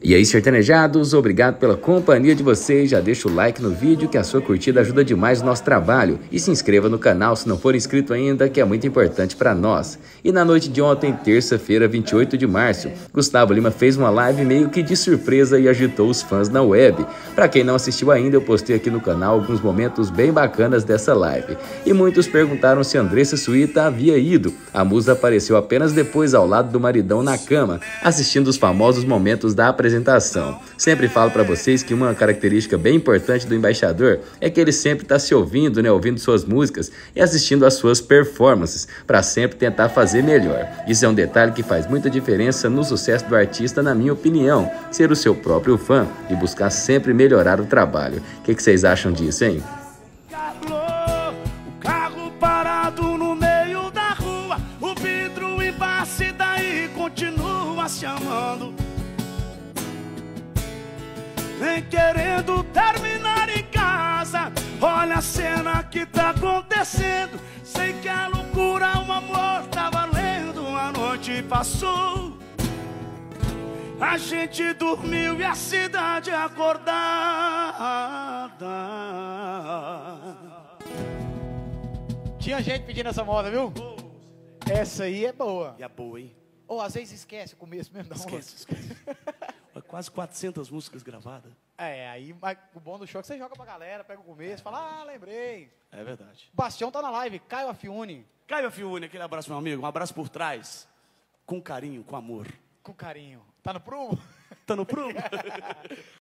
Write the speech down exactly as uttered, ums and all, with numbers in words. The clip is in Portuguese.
E aí, sertanejados, obrigado pela companhia de vocês. Já deixa o like no vídeo que a sua curtida ajuda demais o nosso trabalho. E se inscreva no canal se não for inscrito ainda, que é muito importante para nós. E na noite de ontem, terça-feira, vinte e oito de março, Gustavo Lima fez uma live meio que de surpresa e agitou os fãs na web. Para quem não assistiu ainda, eu postei aqui no canal alguns momentos bem bacanas dessa live. E muitos perguntaram se Andressa Suíta havia ido. A musa apareceu apenas depois ao lado do maridão na cama, assistindo os famosos momentos da apresentação. apresentação. Sempre falo para vocês que uma característica bem importante do embaixador é que ele sempre está se ouvindo, né, ouvindo suas músicas e assistindo às suas performances, para sempre tentar fazer melhor. Isso é um detalhe que faz muita diferença no sucesso do artista, na minha opinião, ser o seu próprio fã e buscar sempre melhorar o trabalho. O que, que vocês acham disso, hein? O carro parado no meio da rua, o vidro embaixo e daí continua se amando. Nem querendo terminar em casa. Olha a cena que tá acontecendo. Sei que a loucura, o amor tá valendo. A noite passou, a gente dormiu e a cidade acordada. Tinha gente pedindo essa moda, viu? Essa aí é boa. E é boa, hein? Ou às vezes esquece o começo mesmo da música. Esquece, esquece. Quase quatrocentas músicas gravadas. É, aí mas o bom do show é que você joga pra galera, pega o começo, fala, ah, lembrei. É verdade. O Bastião tá na live, Caio Afiune. Caio Afiune, aquele abraço, meu amigo. Um abraço por trás. Com carinho, com amor. Com carinho. Tá no prumo? Tá no prumo?